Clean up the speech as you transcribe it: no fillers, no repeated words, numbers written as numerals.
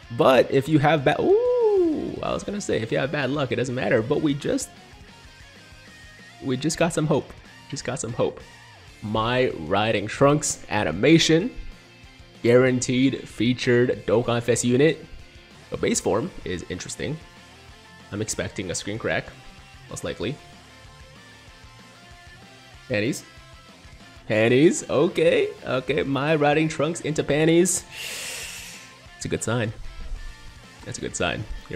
But if you have bad, ooh, I was gonna say if you have bad luck, it doesn't matter. But we just got some hope. Just got some hope. Mai Riding Trunks animation, guaranteed featured Dokkan Fest unit. The base form is interesting. I'm expecting a screen crack, most likely. Panties. Panties, okay. Okay, Mai Riding Trunks into panties. It's a good sign. That's a good sign. Here